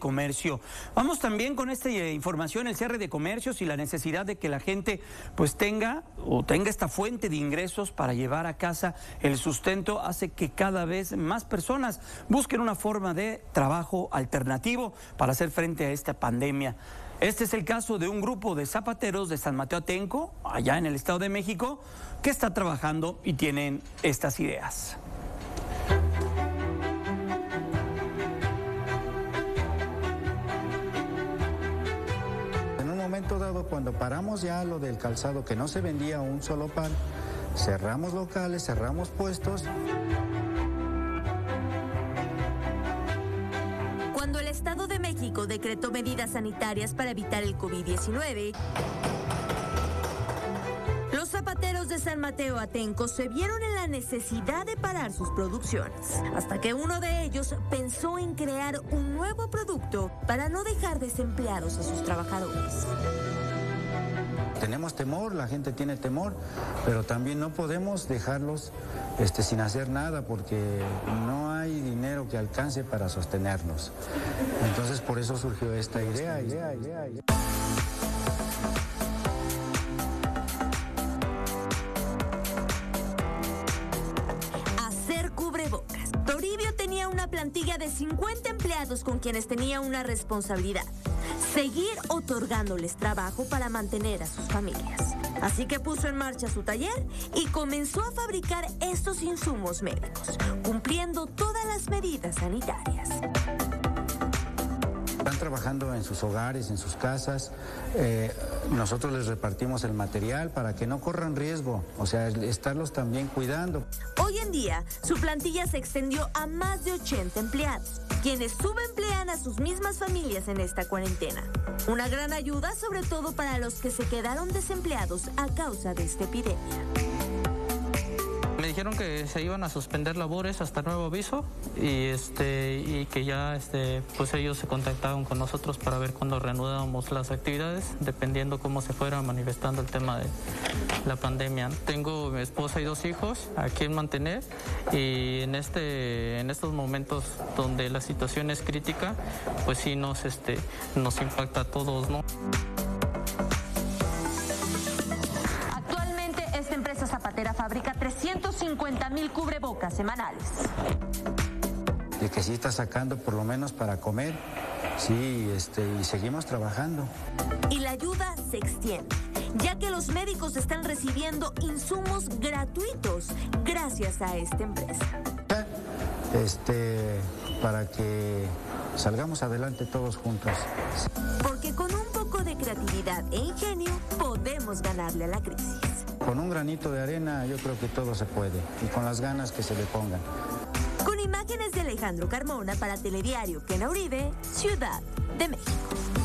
comercio. Vamos también con esta información, el cierre de comercios y la necesidad de que la gente pues tenga esta fuente de ingresos para llevar a casa el sustento, hace que cada vez más personas busquen una forma de trabajo alternativo para hacer frente a esta pandemia. Este es el caso de un grupo de zapateros de San Mateo Atenco, allá en el Estado de México, que está trabajando y tienen estas ideas. En un momento dado, cuando paramos ya lo del calzado, que no se vendía un solo par, cerramos locales, cerramos puestos. Cuando el Estado de México decretó medidas sanitarias para evitar el COVID-19, los zapateros de San Mateo Atenco se vieron en la necesidad de parar sus producciones, hasta que uno de ellos pensó en crear un nuevo producto para no dejar desempleados a sus trabajadores. Tenemos temor, la gente tiene temor, pero también no podemos dejarlos sin hacer nada porque no hay dinero que alcance para sostenernos. Entonces por eso surgió esta idea. Hacer cubrebocas. Toribio tenía una plantilla de 50 empleados con quienes tenía una responsabilidad: seguir otorgándoles trabajo para mantener a sus familias. Así que puso en marcha su taller y comenzó a fabricar estos insumos médicos, cumpliendo todas las medidas sanitarias. Están trabajando en sus hogares, en sus casas. Nosotros les repartimos el material para que no corran riesgo, o sea, estarlos también cuidando. Hoy en día, su plantilla se extendió a más de 80 empleados, quienes subemplean a sus mismas familias en esta cuarentena. Una gran ayuda, sobre todo para los que se quedaron desempleados a causa de esta epidemia. Me dijeron que se iban a suspender labores hasta nuevo aviso y que ya pues ellos se contactaron con nosotros para ver cuándo reanudábamos las actividades, dependiendo cómo se fuera manifestando el tema de la pandemia. Tengo mi esposa y 2 hijos a quien mantener y en estos momentos donde la situación es crítica, pues sí nos impacta a todos, ¿no? Esta empresa zapatera fabrica 350,000 cubrebocas semanales. De que sí está sacando por lo menos para comer, sí, y seguimos trabajando. Y la ayuda se extiende, ya que los médicos están recibiendo insumos gratuitos gracias a esta empresa. Para que salgamos adelante todos juntos. Porque con un poco de creatividad e ingenio podemos ganarle a la crisis. Con un granito de arena yo creo que todo se puede, y con las ganas que se le pongan. Con imágenes de Alejandro Carmona para Telediario Kena Uribe, Ciudad de México.